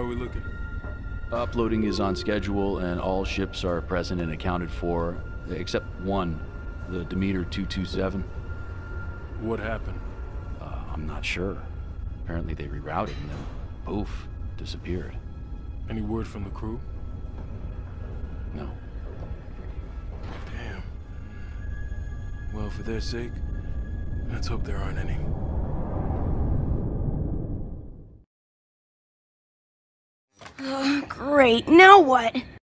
we looking? Uploading is on schedule and all ships are present and accounted for, except one, the Demeter 227. What happened? I'm not sure. Apparently they rerouted and then, poof, disappeared. Any word from the crew? No. Damn. Well, for their sake, let's hope there aren't any. Great, now what?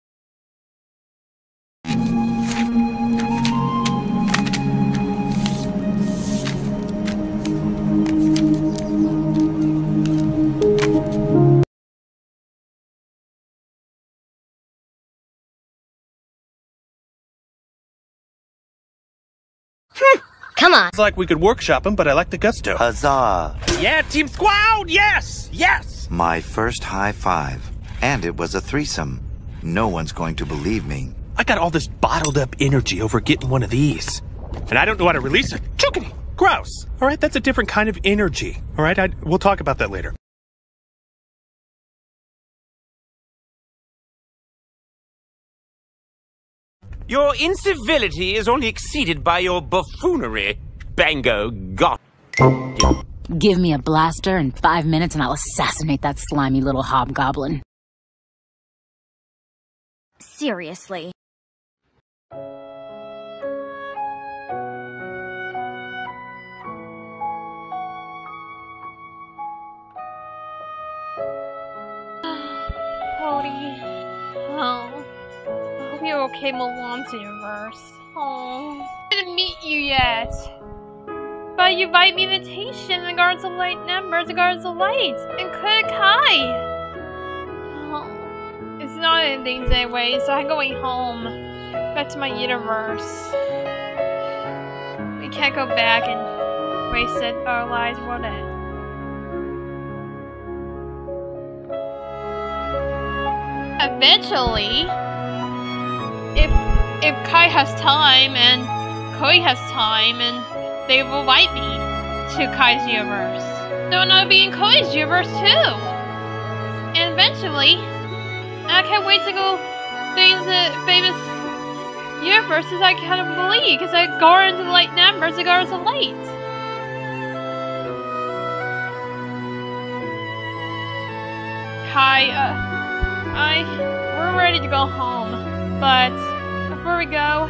Come on. It's like we could workshop him, but I like the gusto. Huzzah! Yeah, Team Squad! Yes! Yes! My first high five. And it was a threesome. No one's going to believe me. I got all this bottled up energy over getting one of these. And I don't know how to release it. Chookity! Gross! Alright, that's a different kind of energy. Alright, we'll talk about that later. Your incivility is only exceeded by your buffoonery. Bango got you. Give me a blaster in 5 minutes and I'll assassinate that slimy little hobgoblin. Seriously. Cody. Oh. I hope you're okay, Milan's universe. Oh. I didn't meet you yet. But you invite me invitation, the Guards of Light numbers, the Guards of Light, and Kudakai. Oh. It's not endings anyway, so I'm going home. Back to my universe. We can't go back and waste our lives, would it? Eventually, if Kai has time and Koi has time, and they will invite me to Kai's universe. So I'll be in Koi's universe too. And eventually, I can't wait to go things famous universes I can't believe, because I Guardians of the Light numbers, the Guardians of Light. Kai, we're ready to go home, but before we go,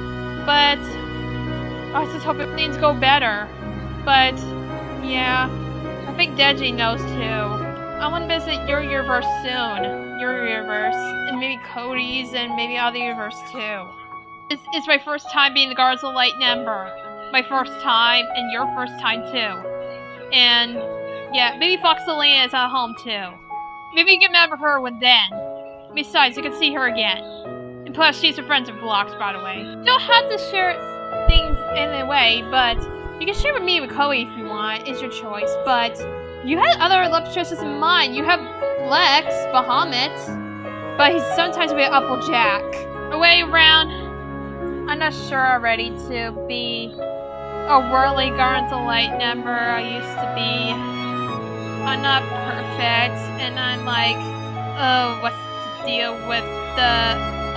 I just hope things go better. But yeah, I think Digi knows too. I want to visit your universe soon, your universe, and maybe Cody's, and maybe other universe too. It's my first time being the Guardians of Light member, my first time, and your first time too. And yeah, maybe Foxelina is at home too. Maybe you can remember her with then. Besides, you can see her again. And plus, she's a friend of Vlogs, by the way. You don't have to share things in a way, but you can share with me with Chloe if you want. It's your choice. But you had other love choices in mind. You have Lex, Bahamut, but he's sometimes a bit Applejack. Away around, I'm not sure already to be a worldly Guardians of Light member I used to be. I'm not perfect, and I'm like, oh, what's the deal with the...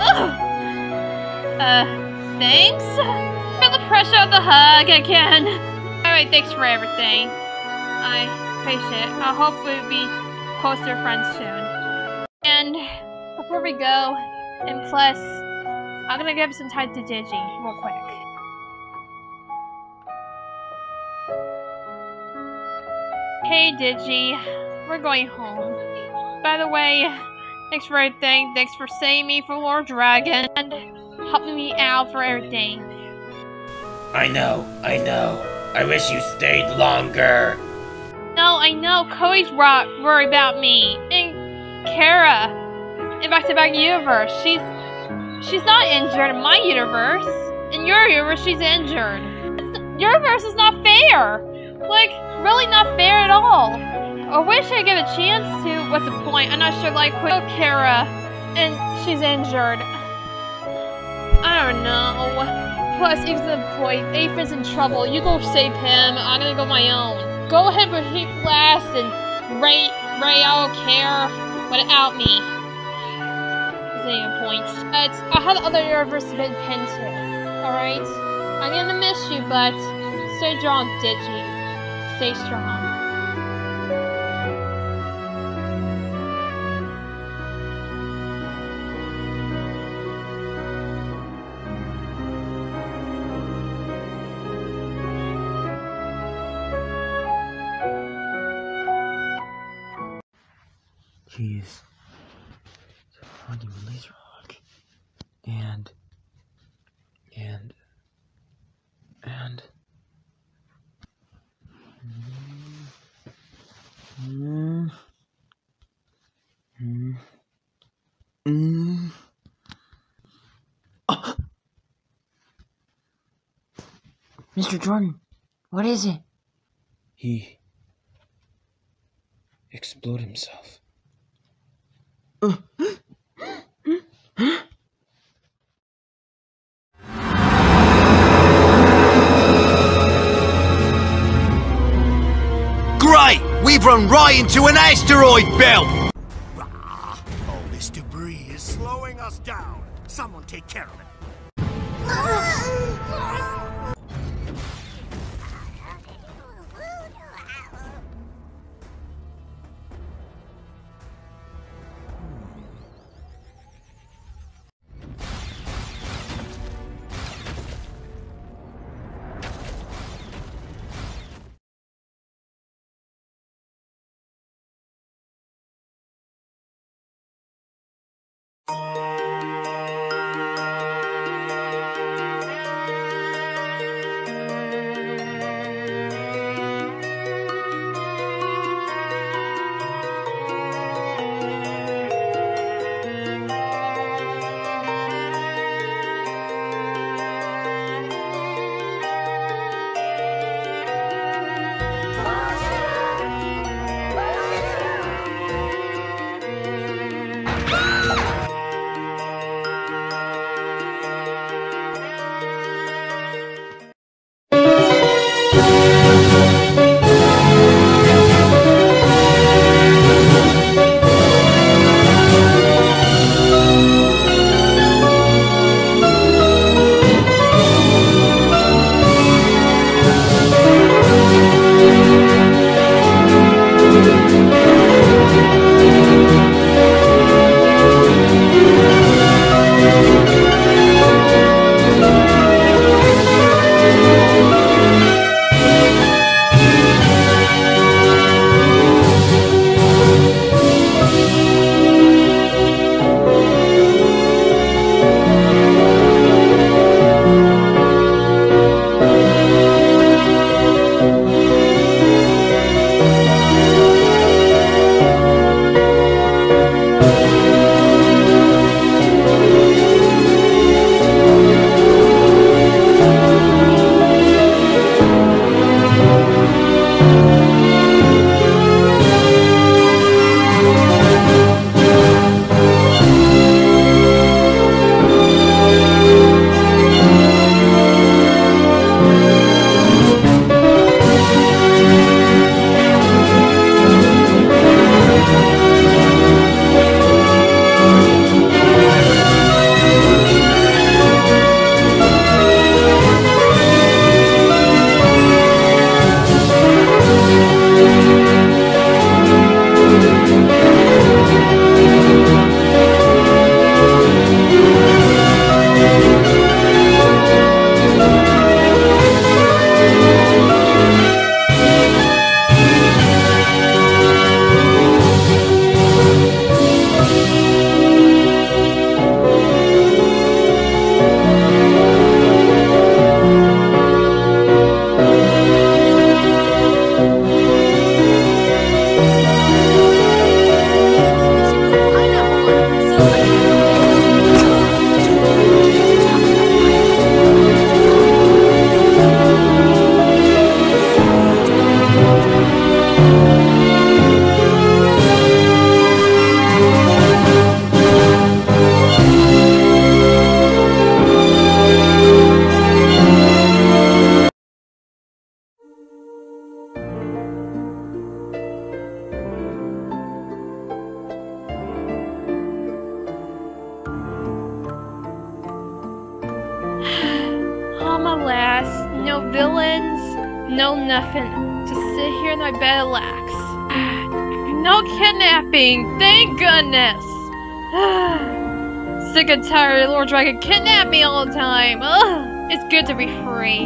thanks? Feel the pressure of the hug again. Alright, thanks for everything. I appreciate it. I hope we'll be closer friends soon. And before we go, and plus, I'm gonna give some time to Digi real quick. Hey Digi, we're going home. By the way, thanks for everything. Thanks for saving me from Lord Dragon and helping me out for everything. I know. I wish you stayed longer. No, I know. Koi's worried about me. And Kara, in Back-to-Back Universe, she's not injured in my universe. In your universe, she's injured. Your universe is not fair. Like, really not fair at all. I wish I get a chance to. What's the point? I'm not sure. Like, Kara, and she's injured. I don't know. Plus, even the point, Aphin's in trouble. You go save him. I'm gonna go my own. Go ahead with Heat Blast and Ray. I don't care. without me. Zero points. But I had other universe to been pinned to. Alright? I'm gonna miss you, but stay strong, Digi. Stay strong. He's hunting with Laserhawk. And Mr. Jordan, what is it? he exploded himself. Great! We've run right into an asteroid belt! All this debris is slowing us down. Someone take care of it. relax. No villains, no nothing. Just sit here in my bed and relax. No kidnapping, thank goodness. Sick and tired of Lord Dragon kidnap me all the time. Ugh, it's good to be free.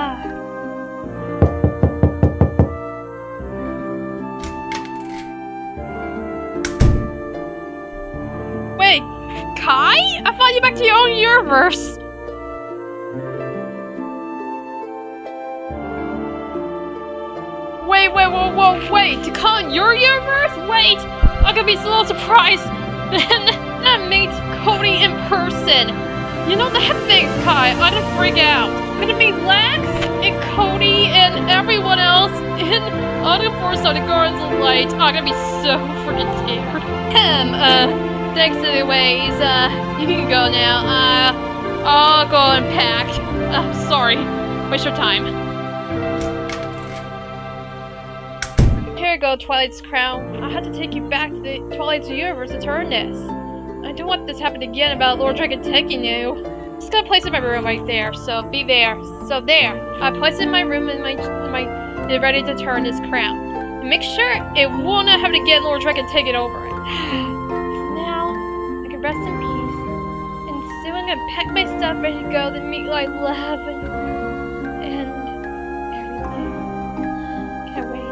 Wait, Kai? I thought you back to your own universe. Wait, to call in your universe? Wait, I'm gonna be so little surprised and I meet Cody in person. You know that things, Kai, I'm gonna freak out. I'm gonna meet Lex and Cody and everyone else in Autumn Force on the Guardians of Light. I'm gonna be so freaking scared. Thanks anyways, you can go now. I'll go and pack. Sorry, waste your time. Here you go, Twilight's crown. I had to take you back to the Twilight's universe to turn this. I don't want this to happen again about Lord Dragon taking you. Just gonna place it in my room right there, so be there. So there, I placed it in my room and get ready to turn this crown. And make sure it will not have to get Lord Dragon taking over it. Now, I can rest in peace. And soon I'm gonna pack my stuff ready to go to meet my love and everything. Can't wait.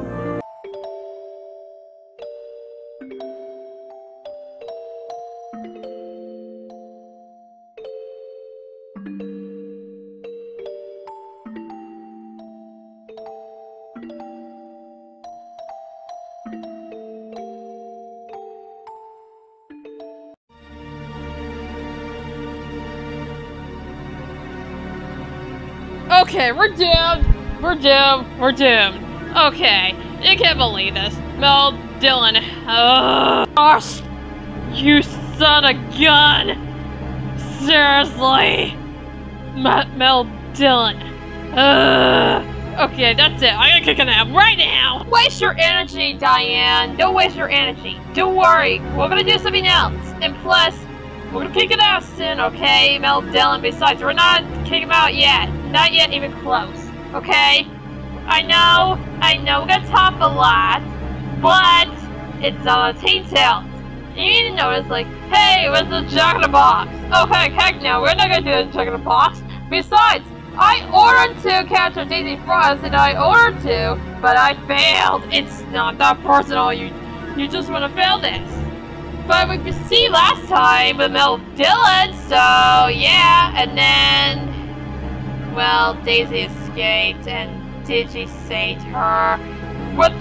Okay, we're doomed. We're doomed. Okay, I can't believe this. Mel Dillon. Gosh, you son of a gun. Seriously. Mel Dillon. Okay, that's it. I'm gonna kick it out right now. Waste your energy, Diane. Don't waste your energy. Don't worry. We're gonna do something else. And plus, we're gonna kick it out soon, okay? Mel Dillon. Besides, we're not kicking him out yet. Not yet even close, okay? I know, we're gonna talk a lot, but it's all details. You need to notice, like, hey, where's the Jack in the Box? Okay, heck no, we're not gonna do the Jack in the Box. Besides, I ordered to capture Daisy Frost, and I ordered to, but I failed. It's not that personal, you just wanna fail this. But we could see last time with Mel Dillon, so yeah, and then... well, Daisy escaped and Digi saved her. But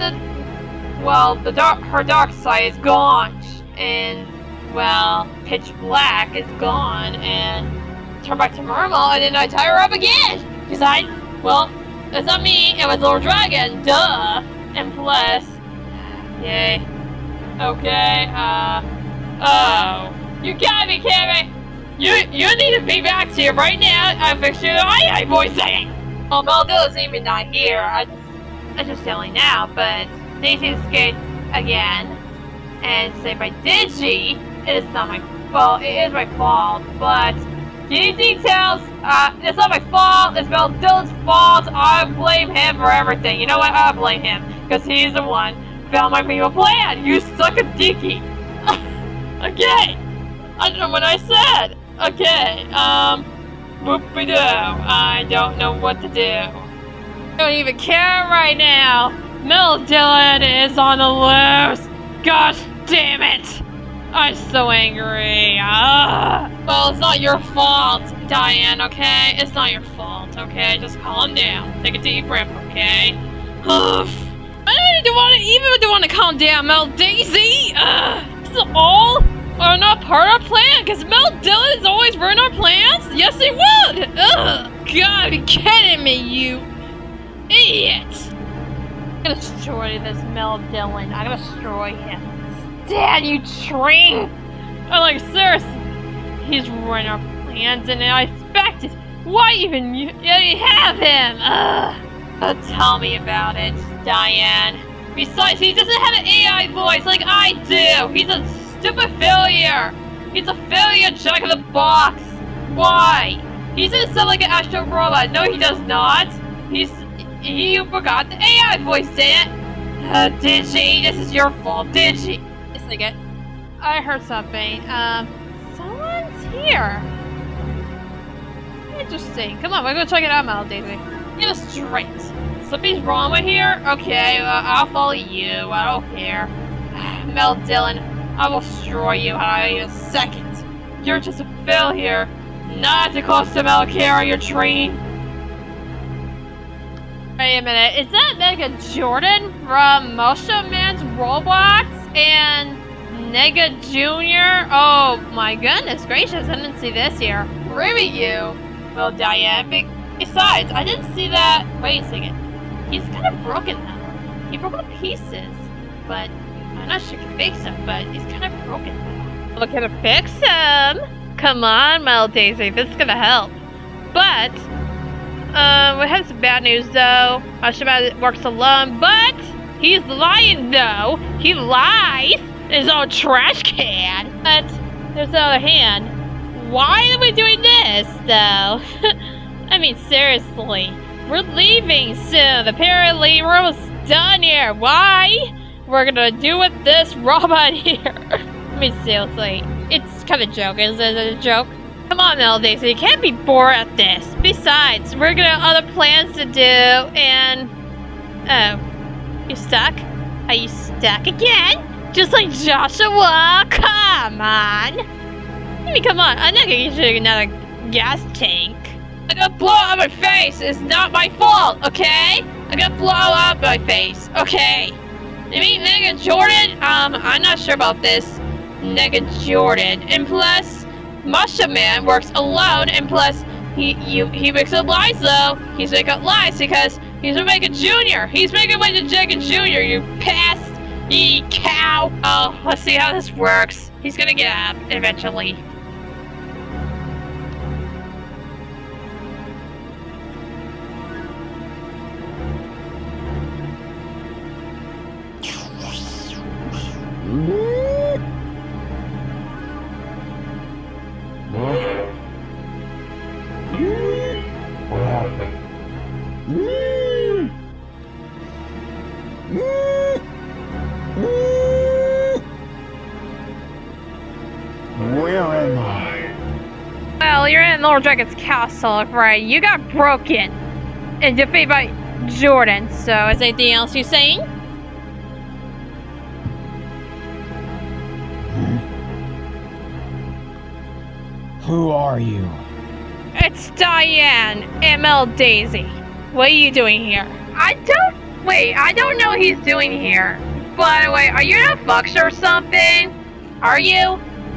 her dark side is gone. And, well, Pitch Black is gone and turned back to normal, and then I tie her up again! Well, it's not me, it was Lord Dragon, duh! And plus, yay. Okay, oh. You gotta be kidding me! You need to be back here right now. I fix your eye voice saying. Well, Mel Dillon's even not here. I'm just telling now, but Daisy escaped again and saved by Digi. It is not my fault. It is my fault, but any details? It's not my fault. It's Mel Dillon's fault. I blame him for everything. You know what? I blame him because he's the one who found my evil plan. You suck a dicky. Okay. I don't know what I said. Okay, whoop-de-doo. I don't know what to do. I don't even care right now. Mel Dillon is on the loose. Gosh damn it. I'm so angry. Well, it's not your fault, Diane, okay? It's not your fault, okay? Just calm down. Take a deep breath, okay? I don't even want to calm down, Mel Daisy. This is all or not part of our plan, because Mel Dillon is always ruining our plans? Yes, he would! Ugh! God, be kidding me, you idiot! I'm gonna destroy this Mel Dillon. I'm gonna destroy him. Dad, you train! I'm like, seriously, he's ruining our plans, and I expected. Why even you have him? Tell me about it, Diane. Besides, he doesn't have an AI voice like I do. He's a stupid failure! He's a failure, Jack in the Box! Why? He doesn't sound like an astro robot. No, he does not. He forgot the AI voice, did it? Digi, this is your fault, Digi. Just like it. I heard something. Someone's here. Interesting. Come on, we're gonna check it out, Mel Daisy. Get us straight. Something's wrong with here? Okay, I'll follow you. I don't care. Mel Dillon, I will destroy you in a second. You're just a fill here. Not too close to Melchior, your train. Wait a minute, is that Mega Jordan from Motion Man's Roblox and Nega Jr.? Oh my goodness gracious, I didn't see this here. Really you? Well, Diane, besides, I didn't see that. Wait a second. He's kind of broken now. He broke to pieces, but I'm not sure he can fix him, but he's kind of broken now. Look at him fix him! Come on, Mel Daisy, this is gonna help. But, we have some bad news though. Ashima works alone, but he's lying though. He lies in his own trash can. But, there's the other hand. Why are we doing this though? I mean, seriously. We're leaving soon. Apparently, we're almost done here. Why? We're gonna do with this robot here. I mean, seriously. It's kind of a joke, isn't it a joke? Come on, Mel Daisy, you can't be bored at this. Besides, we're gonna have other plans to do, and... Oh. You stuck? Are you stuck again? Just like Joshua? Come on! I mean, come on, I'm not gonna get you another gas tank. I got blow on my face! It's not my fault, okay? I got blow on my face, okay? You mean Nega Jordan? I'm not sure about this. Nega Jordan. And plus, Mushroom Man works alone, and plus, he makes up lies though. He's making up lies because he's a Mega Junior. He's making way to Mega Junior, you pest! Ye cow! Oh, let's see how this works. He's gonna get up eventually. What happened? Where am I? Well, you're in Lord Dragon's castle, right? You got broken and defeated by Jordan, so is there anything else you're saying? Who are you? It's Diane, ML Daisy. What are you doing here? I don't know what he's doing here. By the way, are you in a fucks or something? Are you?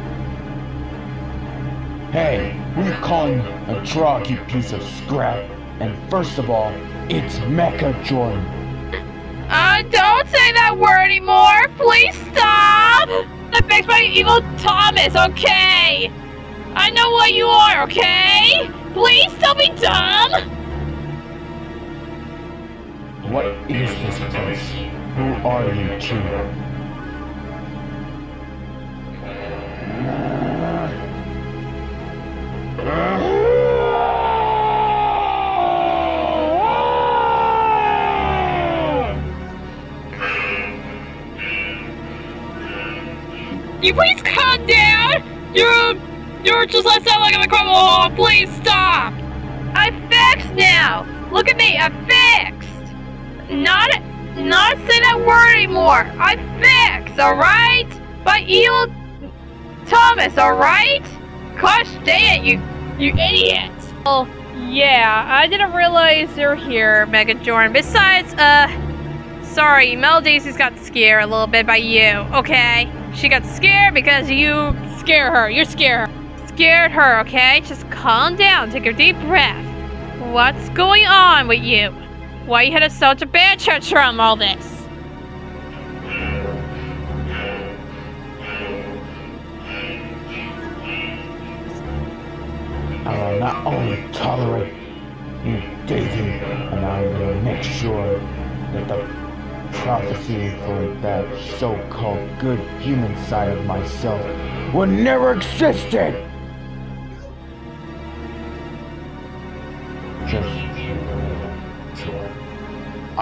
Hey, who you calling a drug, you piece of scrap? And first of all, it's Mecha Jordan. Don't say that word anymore! Please stop! I fixed my evil Thomas, okay? I know what you are, okay? Please don't be dumb! What is this place? Who are you two? You please calm down! You're just like sound like I'm a crumble. Oh, please stop! I'm fixed now! Look at me, I'm fixed! Not say that word anymore! I'm fixed, alright? By evil Thomas, alright? Gosh dang it, you idiot! Oh, yeah, I didn't realize you're here, Mega Jordan. Besides, sorry, Mel Daisy's got scared a little bit by you, okay? She got scared because you scare her. You scare her. Scared her, okay? Just calm down. Take a deep breath. What's going on with you? Why you had such a bad church from all this? I will not only tolerate you, Daisy, and I'm gonna make sure that the prophecy for that so-called good human side of myself would never existed!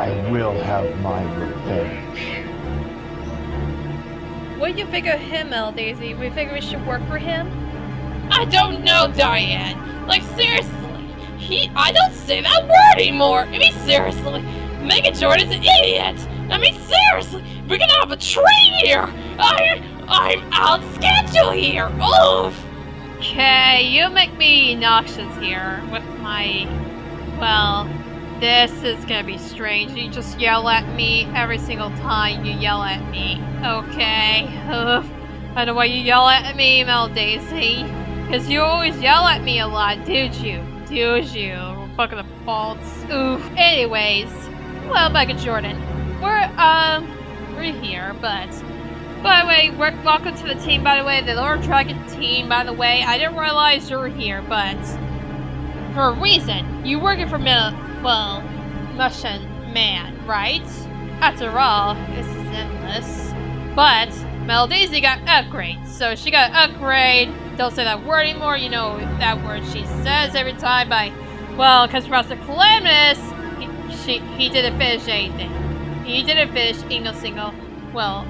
I will have my revenge. What do you think of him, Daisy? We think we should work for him? I don't know, Diane. Like, seriously. I don't say that word anymore. I mean, seriously. Megan Jordan's an idiot. I mean, seriously. We're gonna have a train here. I'm out of schedule here. Oof. Okay, you make me noxious here with my... Well, this is gonna be strange. You just yell at me every single time you yell at me. Okay. Oof. I know why you yell at me, Mel Daisy. Because you always yell at me a lot, did you? Did you? Fucking the faults. Oof. Anyways. Well, Megan Jordan. We're here, but... By the way, welcome to the team, by the way. The Lord Dragon team, by the way. I didn't realize you were here, but... For a reason. You working for Mushroom Man, right? After all, this is endless. But Mel Daisy got upgrades, so she got an upgrade. Don't say that word anymore. You know that word she says every time. Because Master Calamitous, he didn't finish anything. He didn't finish a single. Well.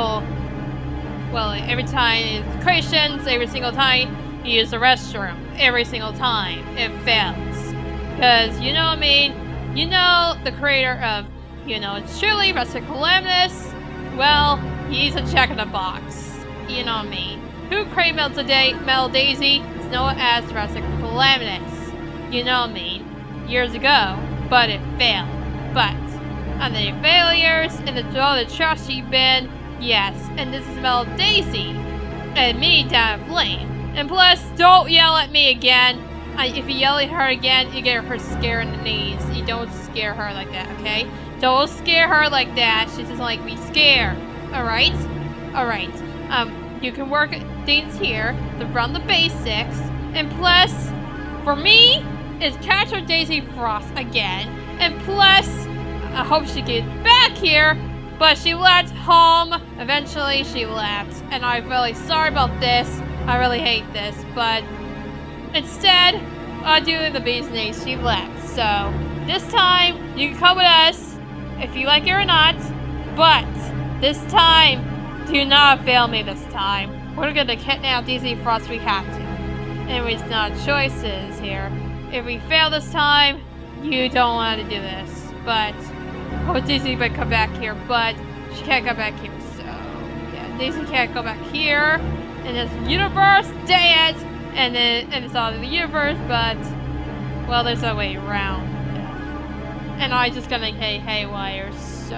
Every time his creations, every single time he used the restroom, every single time it fails. Because you know what I mean. You know the creator of, it's truly Master Calamitous. Well, he's a check in the box. You know what I mean. Who created Mel Daisy is known as Master Calamitous. You know what I mean. Years ago, but it failed. But on the failures and all the trashy bin, yes, and this is Mel Daisy and me down blame. And plus, don't yell at me again. If you yell at her again, you get her scared in the knees. You don't scare her like that, okay? Don't scare her like that. She doesn't like me scared. Alright? Alright. You can work things here to run the basics. And plus, for me, is catch her Daisy Frost again. And plus, I hope she gets back here. But she left home. Eventually, she left. And I'm really sorry about this. I really hate this. But instead, due to the bee's knees, she left. So, this time, you can come with us if you like it or not. But, this time, do not fail me this time. We're gonna kidnap Daisy Frost, we have to. Anyways, not choices here. If we fail this time, you don't want to do this. But, Daisy might come back here, but she can't come back here. So, yeah, Daisy can't go back here. In this universe, dang it! And it's all in the universe, but, well, there's no way around. And I just gonna get haywire, so...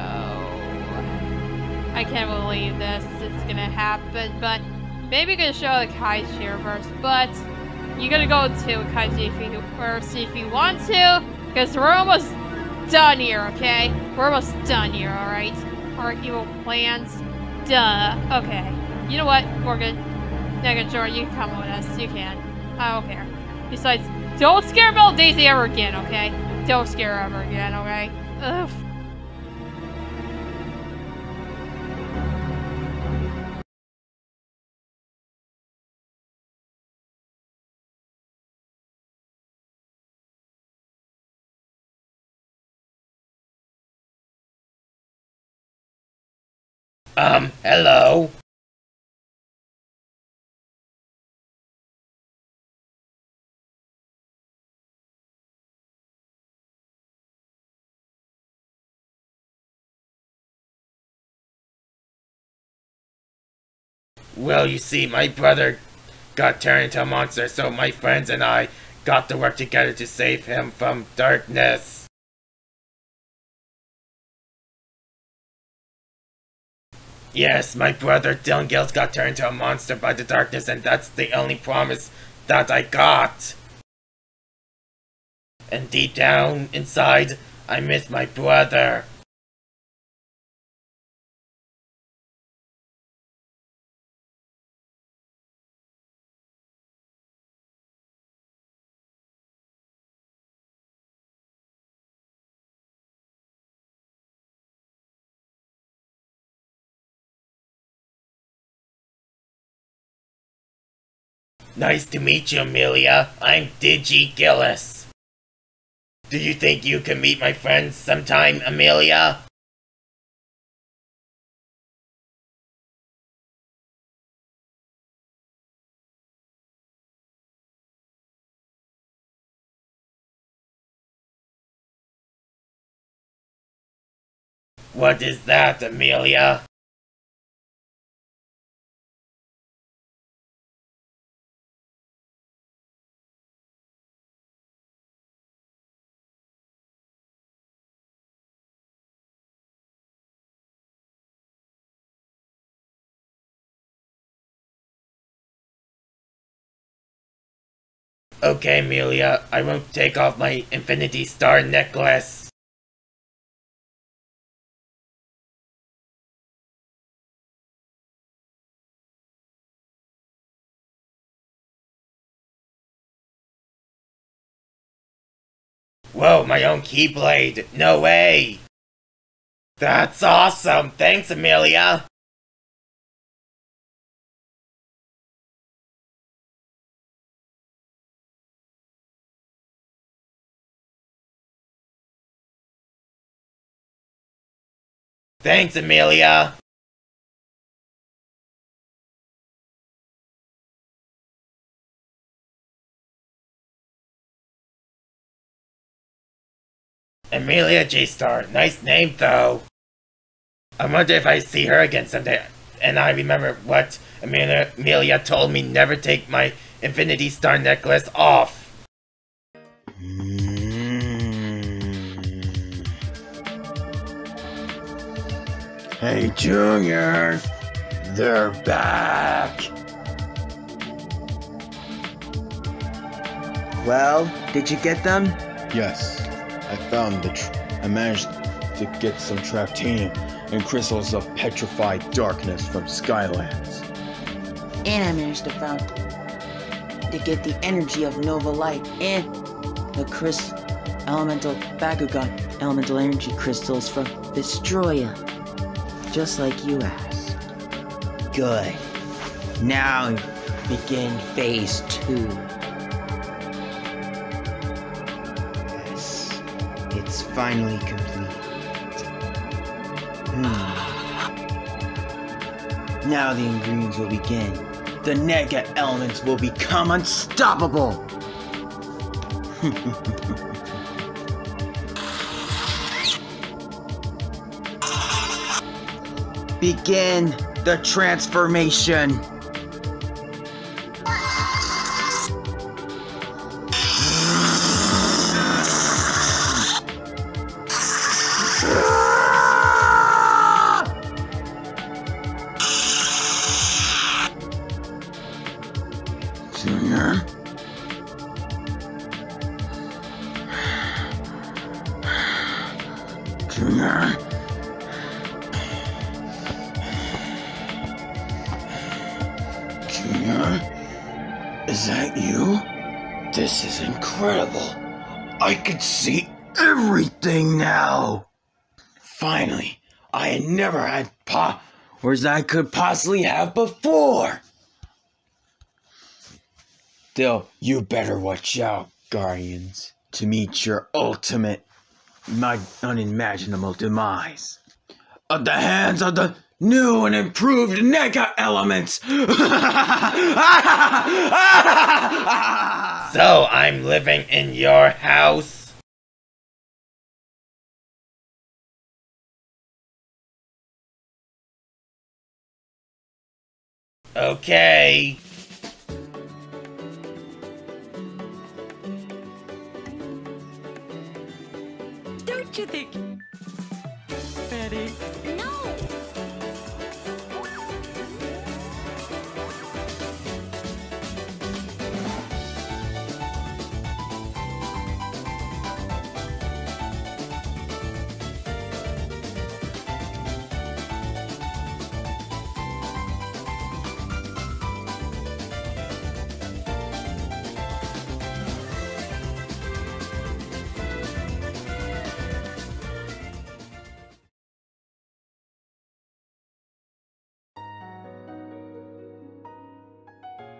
I can't believe this. It's gonna happen, but maybe gonna show the Kaiji universe, but you gotta go to Kaiji if you want to, because we're almost done here, okay? We're almost done here, alright? Our evil plans. Duh. Okay. You know what? We're good. Megan Jordan, you can come with us. You can. I don't care. Besides, don't scare Mel Daisy ever again, okay? Don't scare her ever again, okay? Ugh. Hello? Well, you see, my brother got turned into a monster, so my friends and I got to work together to save him from darkness. Yes, my brother Dylan Gills got turned into a monster by the darkness, and that's the only promise that I got. And deep down inside, I miss my brother. Nice to meet you, Amelia. I'm Digi Gillis. Do you think you can meet my friends sometime, Amelia? What is that, Amelia? Okay, Amelia, I won't take off my Infinity Star necklace. Whoa, my own Keyblade! No way! That's awesome! Thanks, Amelia! Thanks, Amelia! Amelia J-Star, nice name though. I wonder if I see her again someday. And I remember what Amelia told me, never take my Infinity Star necklace off. Hey, Junior! They're back! Well, did you get them? Yes, I found I managed to get some Tractanium and crystals of petrified darkness from Skylands. And I managed to get the energy of Nova Light and the elemental Bakugan elemental energy crystals from Destroya. Just like you asked. Good. Now begin phase 2. Yes, it's finally complete. Now the ingredients will begin. The Nega elements will become unstoppable! Begin the transformation! Junior? Junior? Junior? Is that you? This is incredible. I can see everything now. Finally, I had never had powers I could possibly have before. Still, you better watch out, Guardians, to meet your ultimate, unimaginable demise. At the hands of the new and improved Nega elements! So, I'm living in your house? Okay. Don't you think, Betty? No.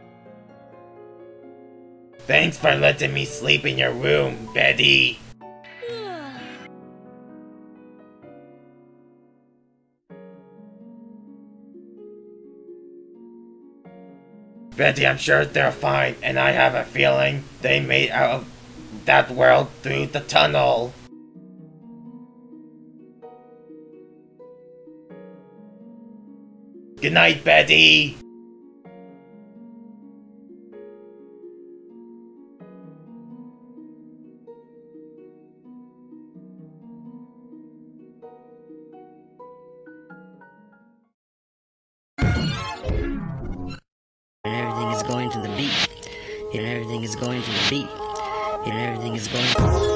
Thanks for letting me sleep in your room, Betty. Betty, I'm sure they're fine, and I have a feeling they made out of that world through the tunnel. Good night, Betty! And everything is going to the beat. And everything is going to the beat. And everything is going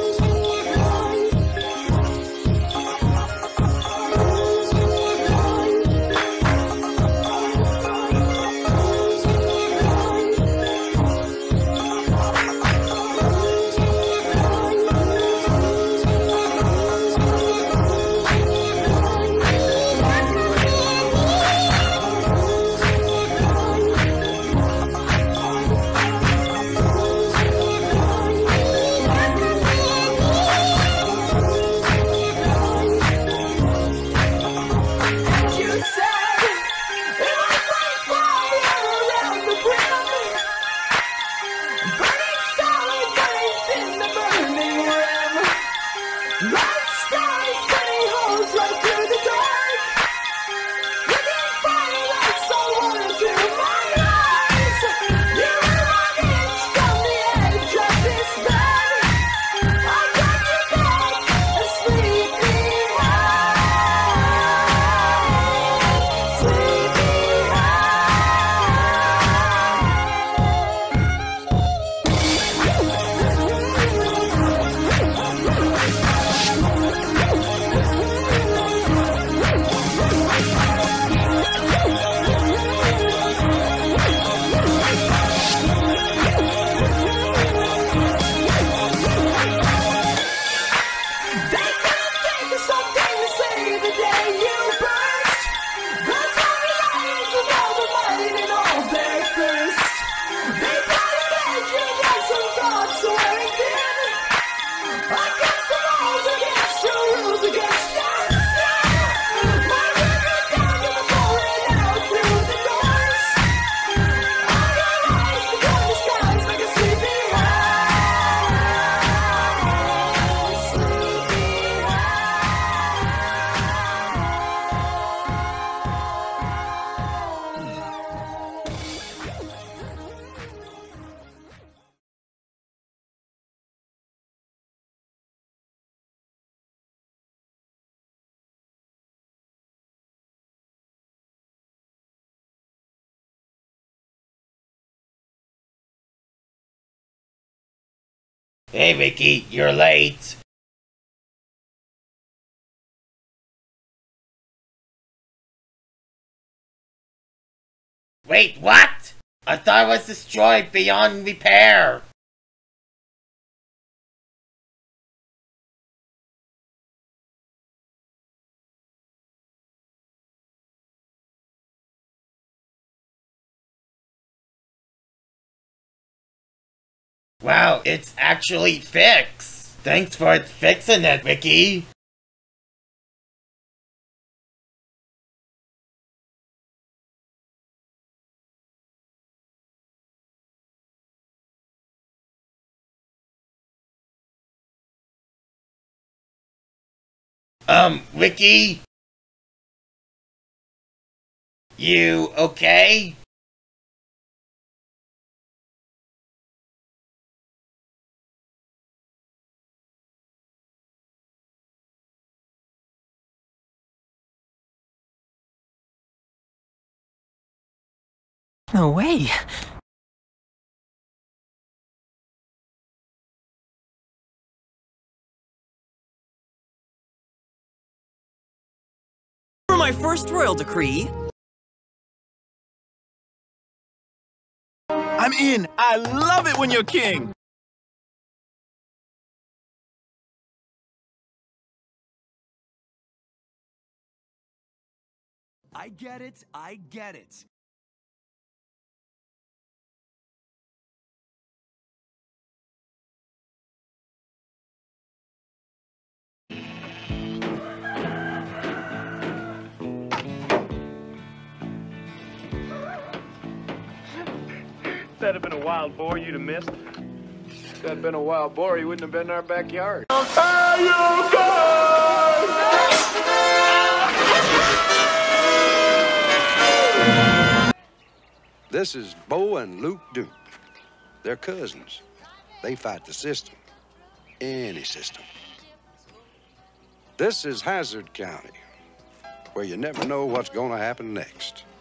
Hey Vicky, you're late. Wait, what? I thought it was destroyed beyond repair. Wow, it's actually fixed. Thanks for fixing it, Vicky. Vicky? You okay? No way. For my first royal decree. I'm in. I love it when you're king. I get it. I get it. that had been a wild boar, you'd have missed. If that had been a wild boar, he wouldn't have been in our backyard. This is Bo and Luke Duke. They're cousins. They fight the system. Any system. This is Hazard County, where you never know what's going to happen next.